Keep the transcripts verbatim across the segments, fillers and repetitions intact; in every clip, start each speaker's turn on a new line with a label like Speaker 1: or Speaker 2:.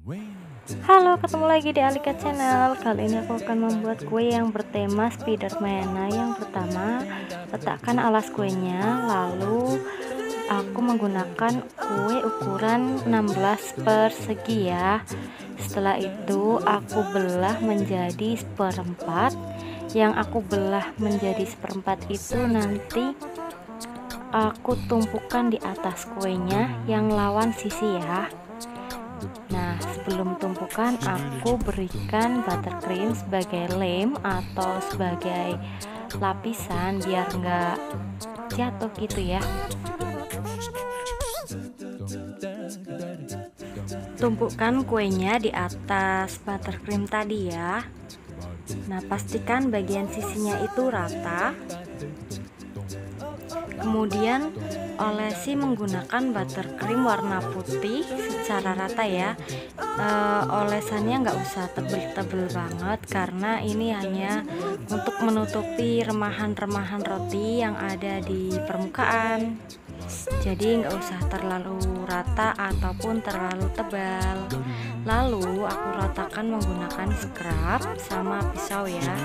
Speaker 1: Halo, ketemu lagi di Alika Channel. Kali ini aku akan membuat kue yang bertema Spiderman. Nah, yang pertama, letakkan alas kuenya. Lalu aku menggunakan kue ukuran enam belas persegi ya. Setelah itu aku belah menjadi seperempat. Yang aku belah menjadi seperempat itu nanti aku tumpukan di atas kuenya yang lawan sisi ya. Nah, sebelum tumpukan aku berikan buttercream sebagai lem atau sebagai lapisan biar enggak jatuh gitu ya. Tumpukkan kuenya di atas buttercream tadi ya. Nah, pastikan bagian sisinya itu rata. Kemudian olesi menggunakan buttercream warna putih secara rata ya. E, olesannya nggak usah tebel-tebel banget karena ini hanya untuk menutupi remahan-remahan roti yang ada di permukaan. Jadi nggak usah terlalu rata ataupun terlalu tebal. Lalu aku ratakan menggunakan scrub sama pisau ya.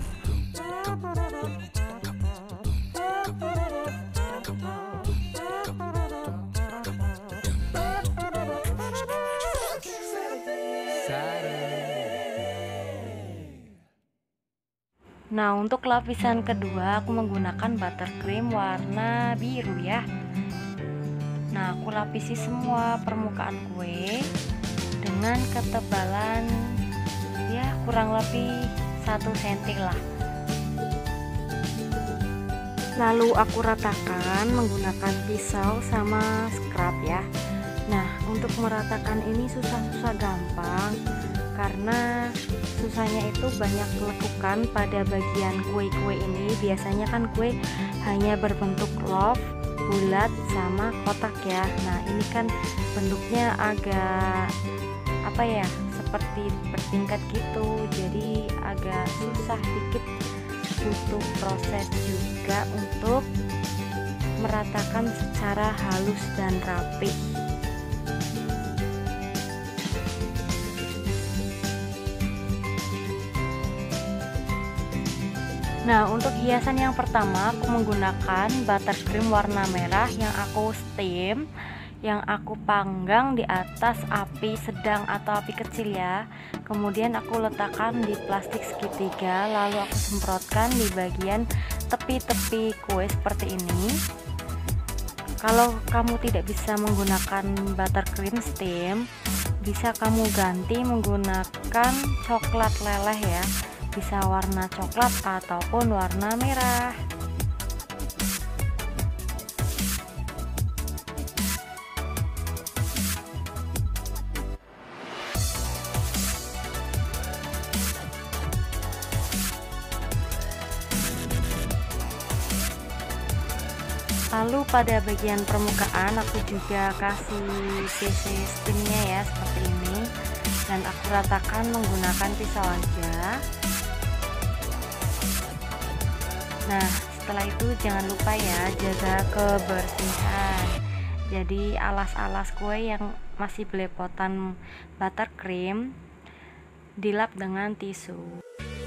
Speaker 1: Nah, untuk lapisan kedua aku menggunakan buttercream warna biru ya. Nah, aku lapisi semua permukaan kue dengan ketebalan ya kurang lebih satu sentimeter lah. Lalu aku ratakan menggunakan pisau sama scrub ya. Nah, untuk meratakan ini susah-susah gampang karena susahnya itu banyak lekukan pada bagian kue-kue ini. Biasanya kan kue hanya berbentuk love, bulat sama kotak ya. Nah, ini kan bentuknya agak apa ya, seperti bertingkat gitu, jadi agak susah dikit. Butuh proses juga untuk meratakan secara halus dan rapi. Nah, untuk hiasan yang pertama aku menggunakan buttercream warna merah yang aku steam, yang aku panggang di atas api sedang atau api kecil ya. Kemudian aku letakkan di plastik segitiga, lalu aku semprotkan di bagian tepi-tepi kue seperti ini. Kalau kamu tidak bisa menggunakan buttercream steam, bisa kamu ganti menggunakan coklat leleh ya. Bisa warna coklat ataupun warna merah. Lalu pada bagian permukaan aku juga kasih P C steamnya ya seperti ini, dan aku ratakan menggunakan pisau aja. Nah, setelah itu jangan lupa ya jaga kebersihan. Jadi alas-alas kue yang masih belepotan buttercream dilap dengan tisu.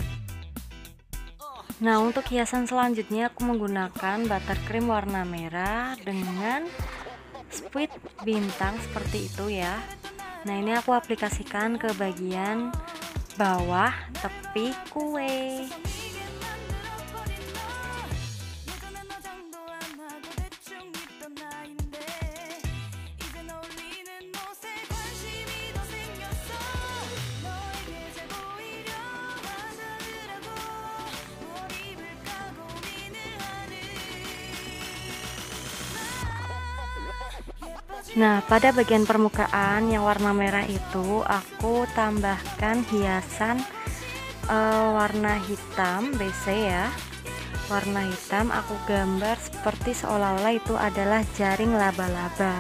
Speaker 1: Nah, untuk hiasan selanjutnya aku menggunakan buttercream warna merah dengan squid bintang seperti itu ya. Nah, ini aku aplikasikan ke bagian bawah tepi kue. Nah, pada bagian permukaan yang warna merah itu aku tambahkan hiasan e, warna hitam B C ya. Warna hitam aku gambar seperti seolah-olah itu adalah jaring laba-laba.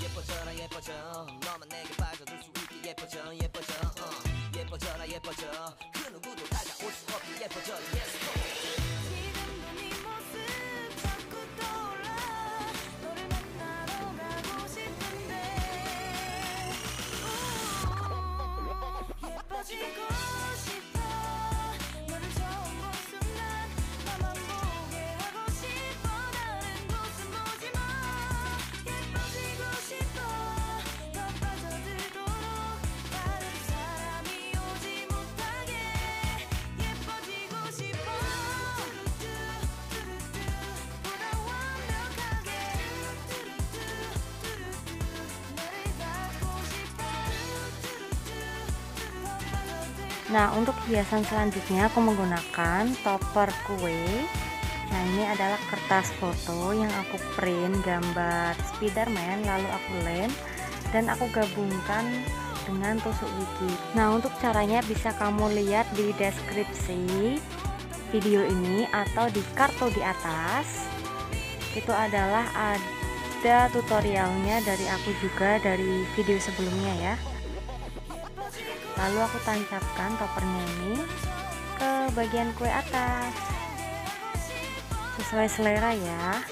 Speaker 1: Nah, untuk hiasan selanjutnya aku menggunakan topper kue. Nah, ini adalah kertas foto yang aku print gambar Spiderman, lalu aku lem dan aku gabungkan dengan tusuk gigi. Nah, untuk caranya bisa kamu lihat di deskripsi video ini atau di kartu di atas. Itu adalah ada tutorialnya dari aku juga dari video sebelumnya ya. Lalu aku tancapkan toppernya ini ke bagian kue atas sesuai selera ya.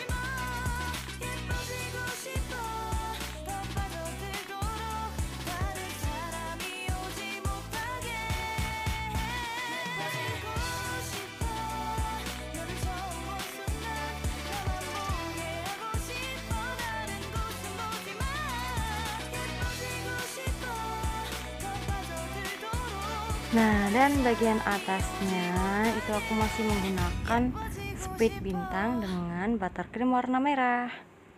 Speaker 1: Nah, dan bagian atasnya itu aku masih menggunakan speed bintang dengan buttercream warna merah.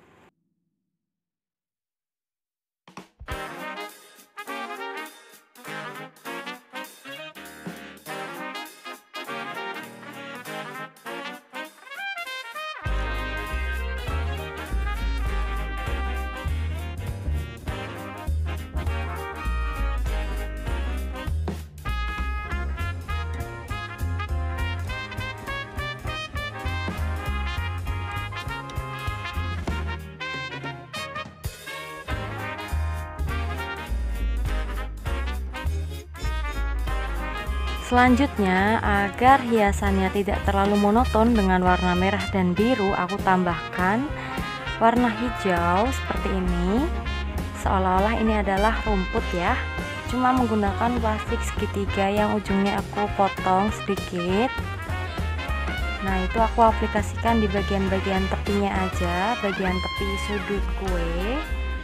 Speaker 1: Selanjutnya, agar hiasannya tidak terlalu monoton dengan warna merah dan biru, aku tambahkan warna hijau seperti ini, seolah-olah ini adalah rumput ya. Cuma menggunakan plastik segitiga yang ujungnya aku potong sedikit. Nah, itu aku aplikasikan di bagian-bagian tepinya aja, bagian tepi sudut kue.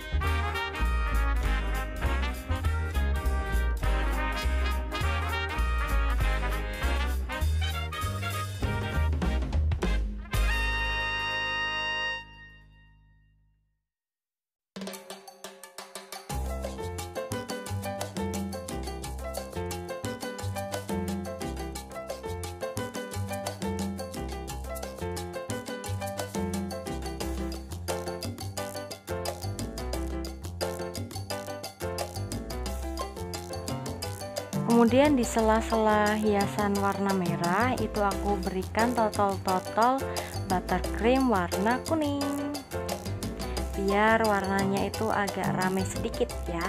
Speaker 1: Kemudian di sela-sela hiasan warna merah itu aku berikan totol-totol buttercream warna kuning biar warnanya itu agak rame sedikit ya.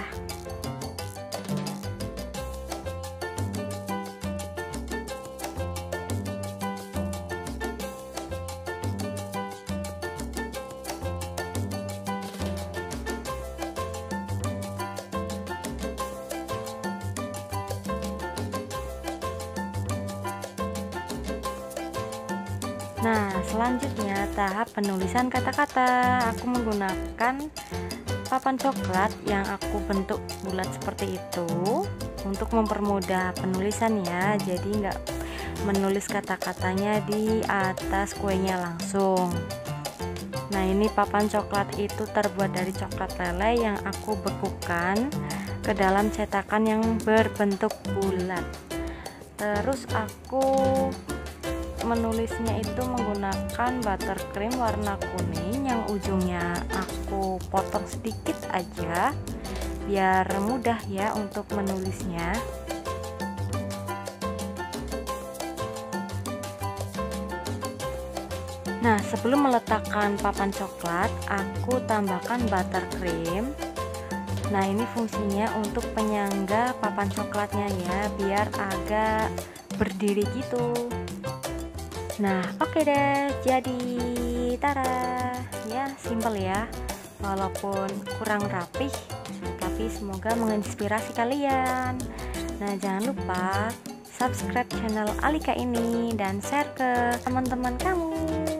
Speaker 1: Nah, selanjutnya tahap penulisan kata-kata. Aku menggunakan papan coklat yang aku bentuk bulat seperti itu untuk mempermudah penulisan ya. Jadi nggak menulis kata-katanya di atas kuenya langsung. Nah, ini papan coklat itu terbuat dari coklat lele yang aku bekukan ke dalam cetakan yang berbentuk bulat. Terus aku menulisnya itu menggunakan buttercream warna kuning yang ujungnya aku potong sedikit aja biar mudah ya untuk menulisnya. Nah, sebelum meletakkan papan coklat, aku tambahkan buttercream Nah, ini fungsinya untuk penyangga papan coklatnya ya, biar agak berdiri gitu. Nah, oke deh, jadi tara. Ya, simple ya. Walaupun kurang rapih, tapi semoga menginspirasi kalian. Nah, jangan lupa subscribe channel Alika ini dan share ke teman-teman kamu.